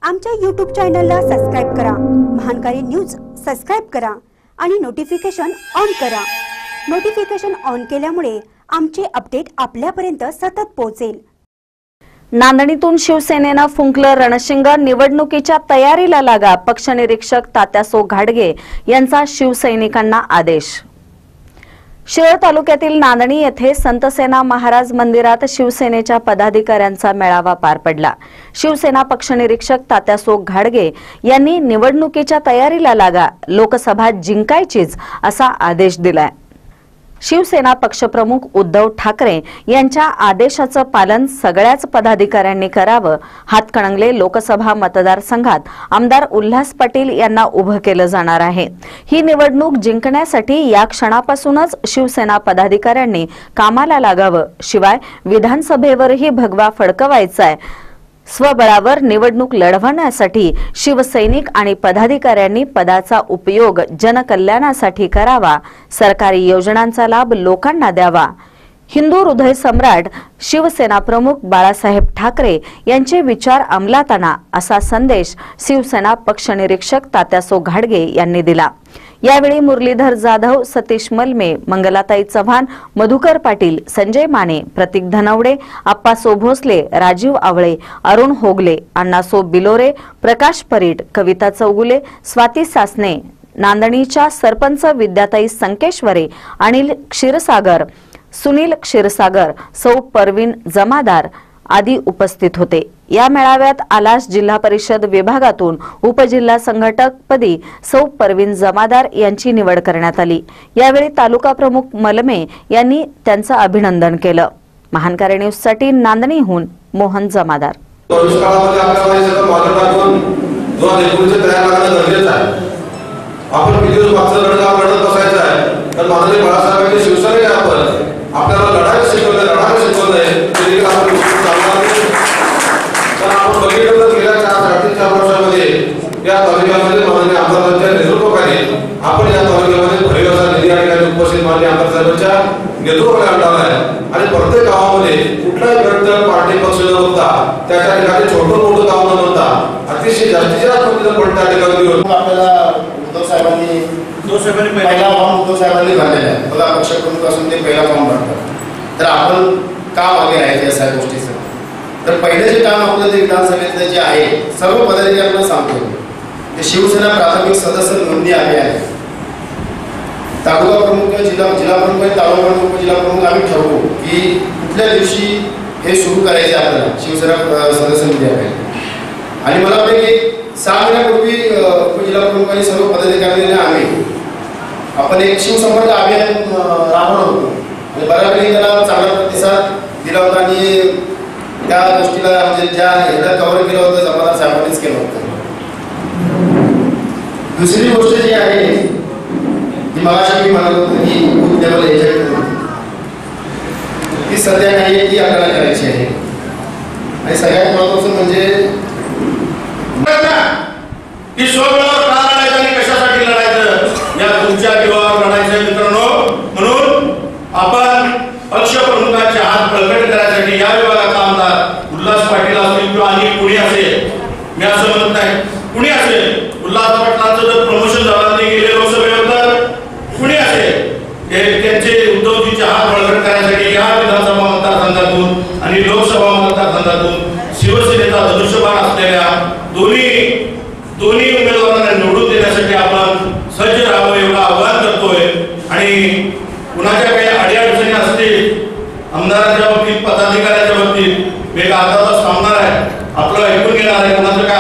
आमच्या YouTube चॅनलला subscribe करा, महानकारी न्यूज सबस्क्राइब करा आणि नोटिफिकेशन ऑन करा। नोटिफिकेशन ऑन केल्यामुळे आमचे अपडेट आपल्यापर्यंत सतत पोहोचेल। नांदणीतून शिवसेनेनं फुंकलं रणशिंग, निवडणुकीच्या तयारीला लागा। पक्षनिरीक्षक तात्यासो घाडगे यांचा शिवसैनिकांना आदेश। शिरोळ तालुक्यातील नांदणी येथे संतसेना महाराज मंदिरात शिवसेनेच्या पदाधिकाऱ्यांचा मेळावा पार पडला। शिवसेना पक्षनिरीक्षक तात्यासो घाडगे यांनी निवडणुकीच्या तयारीला लागा, लोकसभा जिंकायचीच असा आदेश दिलाय। शिवसेना पक्षप्रमुख उद्धव ठाकरे यांच्या आदेशाचं पालन सगळ्याच पदाधिकाऱ्यांनी करावं। हातकणंगले लोकसभा मतदारसंघात आमदार उल्हास पाटील यांना उभं केलं जाणार आहे। ही निवडणूक जिंकण्यासाठी या क्षणापासूनच शिवसेना पदाधिकाऱ्यांनी कामाला लागावं, शिवाय विधानसभेवरही भगवा फडकवायचाय। स्वबळावर निवडणूक लढवण्यासाठी शिवसैनिक आणि पदाधिकाऱ्यांनी पदाचा उपयोग जनकल्याणासाठी करावा, सरकारी योजनांचा लाभ लोकांना द्यावा। हिंदू हृदय सम्राट शिवसेना प्रमुख बाळासाहेब ठाकरे यांचे विचार अंमलात आणा, असा संदेश शिवसेना पक्षनिरीक्षक तात्यासो घाडगे यांनी दिला। यावेळी मुरलीधर जाधव, सतीश मलमे, मंगलाताई चव्हाण, मधुकर पाटील, संजय माने, प्रतीक धनवडे, आप्पासो भोसले, राजीव आवळे, अरुण होगले, अण्णासो बिलोरे, प्रकाश परीट, कविता चौगुले, स्वाती सासने, नांदणीच्या सरपंच विद्याताई संकेश्वरे, अनिल क्षीरसागर, सुनील क्षीरसागर, सौ परवीन जमादार आदी उपस्थित होते। या मेळाव्यात आलास जिल्हा परिषद विभागातून उपजिल्हा संघटक पदी सौ परवीन जमादार यांची निवड करण्यात आली। यावेळी तालुका प्रमुख मलमे यांनी त्यांचं अभिनंदन केलं। महानकारी न्यूज साठी नांदणीहून मोहन जमादार। या तालुक्यामध्ये माननीय आमदारांच्या नेतृत्वाखाली आपण या तालुक्यामध्ये भरीव निधी आणि उपस्थित माननीय आमदार साहेबांच्या नेतृत्वाखाली आणला आहे। आणि प्रत्येक गावामध्ये कुठलाही गट पार्टी पक्ष न होता त्या ठिकाणी छोटं मोठं गाव न होता अतिशय जास्तीत जास्त पण त्या ठिकाणी आपल्याला उद्धव साहेबांनी पहिला फॉर्म उद्धव साहेबांनी भरलेला आहे। मला पक्ष प्रमुख असून ते पहिला फॉर्म भरतात, तर आपण का मागे राहायचं या सगळ्या गोष्टीचं? तर पहिले जे काम आपलं ते विधानसभेतलं जे आहे सर्व पदाधिकाऱ्यांना सांगतो ते शिवसेना प्राथमिक सदस्य नोंदणी अभियान तालुका प्रमुख, जिल्हा प्रमुख आणि तालुका प्रमुख, जिल्हा प्रमुख आम्ही ठरवू की कुठल्या दिवशी हे सुरू करायचे आपल्याला शिवसेना सदस्य नोंदणी अभियान। आणि मला वाटतं की 6 महिन्यापूर्वी उपजिल्हा प्रमुख आणि सर्व पदाधिकाऱ्यांनी आम्ही आपण एक शिवसंपर्क अभियान राबवलं होतं आणि बऱ्यापैकी त्याला चांगला प्रतिसाद दिला होता आणि त्या गोष्टीला म्हणजे ज्या ह्याला कव्हर केलं होतं जमादार साहेबांनीच केलं होतं। दुसरी गोष्ट जी आहे ती मगाशी मी म्हणत होतो की बूथ लेवल एजंट ती सध्या नाही, ती आपल्याला करायची आहे। आणि सगळ्यात महत्त्वाचं म्हणजे की स्वबळावर का लढायचं आणि कशासाठी लढायचं या तुमच्या जीवावर लढायचं मित्रांनो। म्हणून आपण पक्ष प्रमुखांचे हात बळकट करायसाठी या विभागाचा आमदार उल्हास पाटील असतील किंवा आणि कुणी असेल, मी असं म्हणत नाही कुणी असेल, उल्हास पाटलांचं जर प्रमोशन झालं नाही गेले लोकसभेवर तर कुणी असेल त्यांचे उद्धवजीचे हात बळकट करण्यासाठी या विधानसभा मतदारसंघातून आणि लोकसभा मतदारसंघातून शिवसेनेचा धनुष्यबाण असलेल्या दोन्ही उमेदवारांना निवडून देण्यासाठी आपण सज्ज राहावं एवढं आवाहन करतोय। आणि कुणाच्या काही अडीअडचणी असतील आमदारांच्या बाबतीत, पदाधिकाऱ्यांच्या बाबतीत, वेग अर्धा तास थांबणार आहे, आपलं ऐकून घेणार आहे, कुणाचं काय